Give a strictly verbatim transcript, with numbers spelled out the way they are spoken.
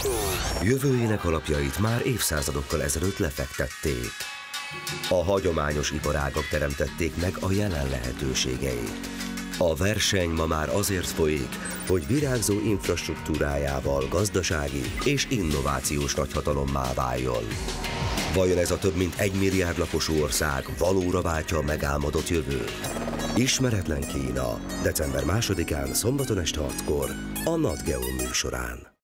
Jövőjének alapjait már évszázadokkal ezelőtt lefektették. A hagyományos iparágak teremtették meg a jelen lehetőségeit. A verseny ma már azért folyik, hogy virágzó infrastruktúrájával gazdasági és innovációs nagyhatalommá váljon. Vajon ez a több mint egy milliárd lakosú ország valóra váltja a megálmodott jövőt? Ismeretlen Kína, december másodikán szombaton este hatkor a NatGeo műsorán.